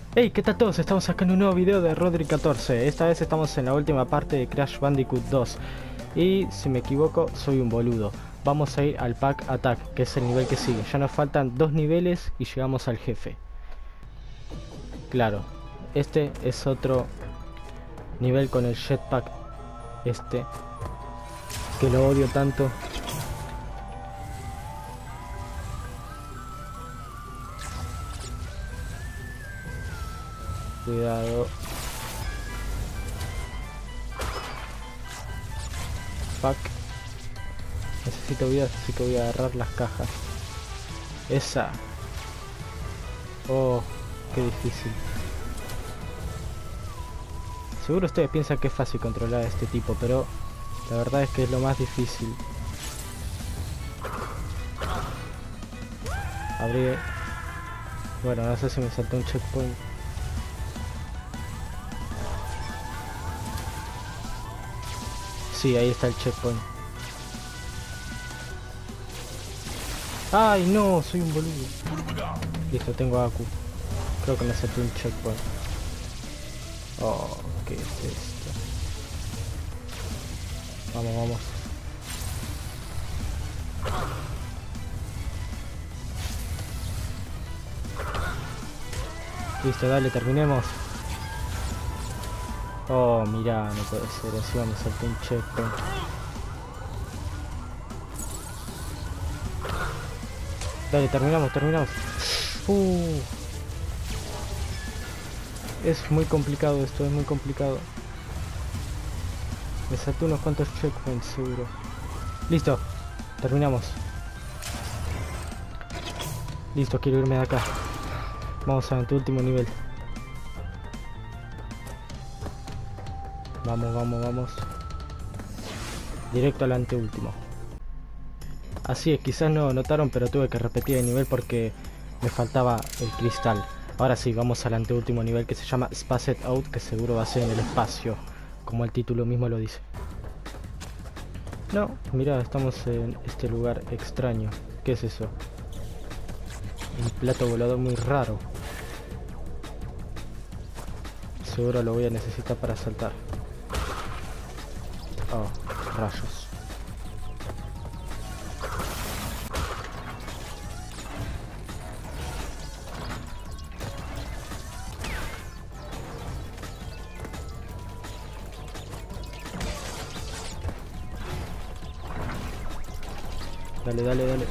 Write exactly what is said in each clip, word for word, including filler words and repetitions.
Hey, ¿qué tal todos? Estamos acá en un nuevo video de Rodri catorce. Esta vez estamos en la última parte de Crash Bandicoot dos. Y si me equivoco, soy un boludo. Vamos a ir al Pack Attack, que es el nivel que sigue. Ya nos faltan dos niveles y llegamos al jefe. Claro, este es otro nivel con el jetpack. Este, que lo odio tanto. Cuidado. Fuck. Necesito vida, así que voy a agarrar las cajas. Esa. Oh, qué difícil. Seguro ustedes piensan que es fácil controlar a este tipo, pero la verdad es que es lo más difícil. Abrí. Bueno, no sé si me saltó un checkpoint. Sí, ahí está el checkpoint. ¡Ay, no! Soy un boludo. Listo, tengo Aku. Creo que me salté un checkpoint. Oh, ¿qué es esto? Vamos, vamos. Listo, dale, terminemos. Oh, mirá, no puede ser. Encima me salté un checkpoint. Dale, terminamos, terminamos. Uh. Es muy complicado esto, es muy complicado. Me salté unos cuantos checkpoints, seguro. Listo, terminamos. Listo, quiero irme de acá. Vamos a tu último nivel. Vamos, vamos, vamos. Directo al anteúltimo. Así es, quizás no notaron, pero tuve que repetir el nivel porque me faltaba el cristal. Ahora sí, vamos al anteúltimo nivel que se llama Spaced Out, que seguro va a ser en el espacio, como el título mismo lo dice. No, mira, estamos en este lugar extraño. ¿Qué es eso? Un plato volador muy raro. Seguro lo voy a necesitar para saltar. Oh, rayos. Dale, dale, dale.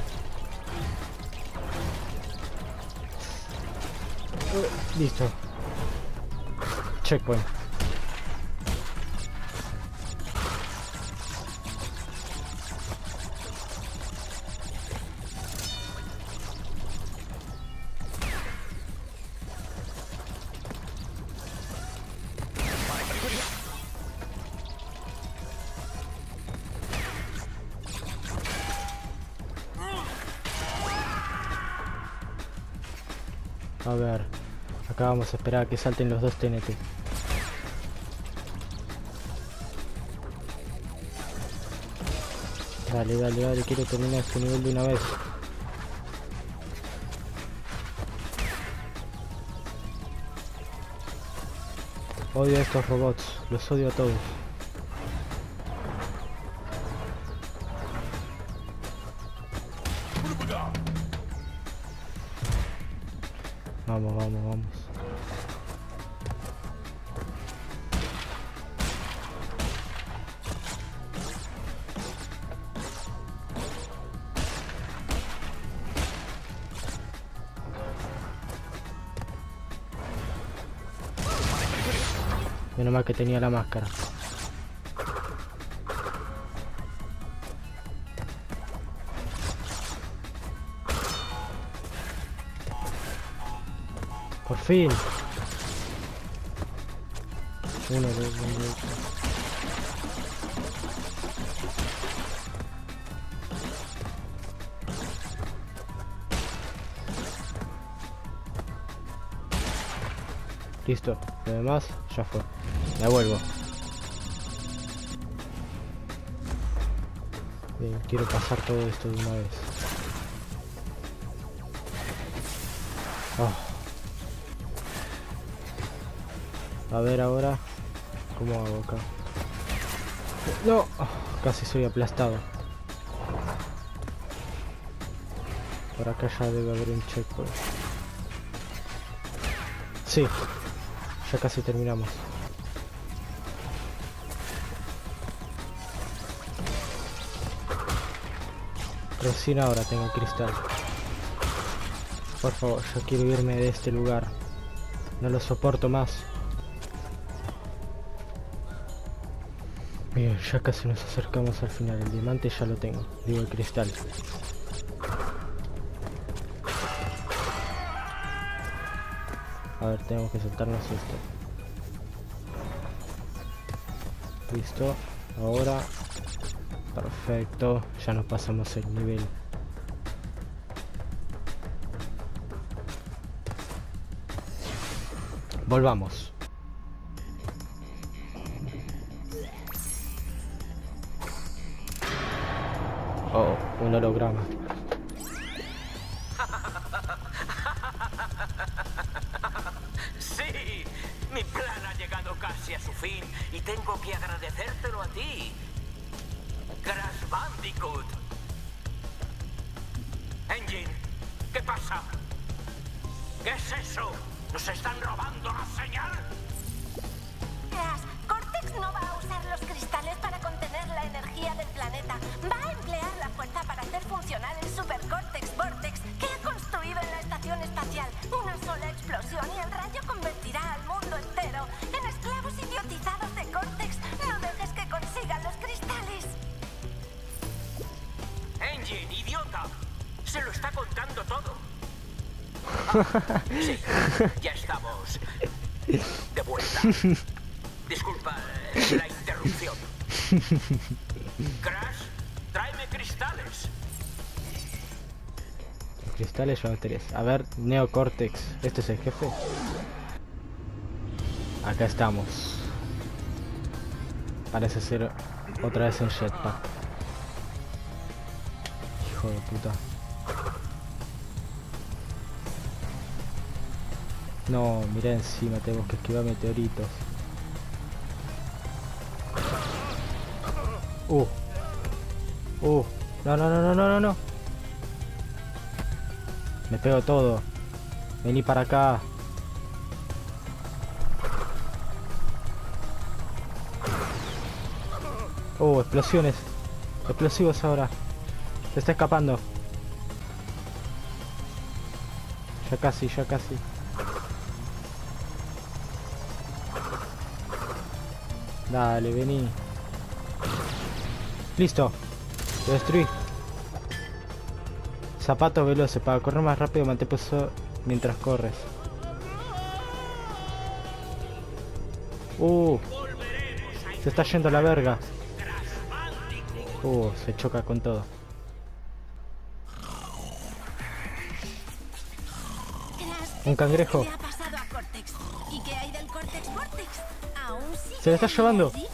Uh, listo. Checkpoint. A ver, acá vamos a esperar a que salten los dos T N T. Dale, dale, dale, quiero terminar este nivel de una vez. Odio a estos robots, los odio a todos. Vamos, vamos, vamos. Menos mal que tenía la máscara. Por fin. Uno, dos, dos, dos. Listo. Lo demás ya fue. Me vuelvo. Bien, quiero pasar todo esto de una vez. Oh. A ver ahora. ¿Cómo hago acá? No, oh, casi soy aplastado. Por acá ya debe haber un checkpoint. Sí, ya casi terminamos. Recién ahora tengo el cristal. Por favor, yo quiero irme de este lugar. No lo soporto más. Bien, ya casi nos acercamos al final. El diamante ya lo tengo. Digo, el cristal. A ver, tenemos que saltarnos esto. Listo. Ahora. Perfecto. Ya nos pasamos el nivel. Volvamos. Oh, un holograma. Sí, mi plan ha llegado casi a su fin y tengo que agradecértelo a ti, Crash Bandicoot. Engine, ¿qué pasa? ¿Qué es eso? ¿Nos están robando la señal? Crash, Cortex no va a usar los cristales para contener la energía del planeta. Va a emplear la fuerza para hacer funcionar el Super Cortex Vortex que ha construido en la estación espacial. Una sola explosión y el rayo convertirá al mundo entero en esclavos idiotizados de Cortex. No dejes que consigan los cristales. Engine, idiota. Se lo está contando todo. Sí, ya estamos de vuelta. Disculpa la interrupción. Crash, tráeme cristales. Cristales o baterías. A ver, Neocortex. ¿Este es el jefe? Acá estamos. Parece ser otra vez en jetpack. Hijo de puta. No, mirá encima, tenemos que esquivar meteoritos. Uh. Uh. No, no, no, no, no, no, no. Me pego todo. Vení para acá. Oh, explosiones. Explosivos ahora. Se está escapando. Ya casi, ya casi. Dale, vení. Listo. Lo destruí. Zapatos veloces. Para correr más rápido, mantén pulso mientras corres. Uh. Se está yendo a la verga. Uh, se choca con todo. Un cangrejo. ¿Qué le ha pasado a Cortex? ¿Y qué hay del Cortex Vortex? Aún sigue Se lo está llevando. viva.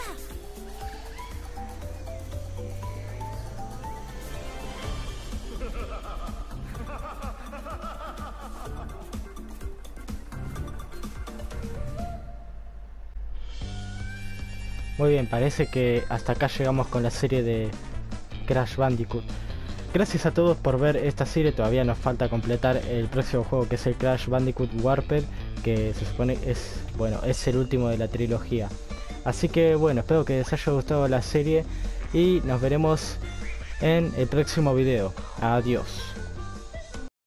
Muy bien, parece que hasta acá llegamos con la serie de Crash Bandicoot. Gracias a todos por ver esta serie. Todavía nos falta completar el próximo juego, que es el Crash Bandicoot Warped, que se supone es, bueno, es el último de la trilogía. Así que bueno, espero que les haya gustado la serie y nos veremos en el próximo video. Adiós.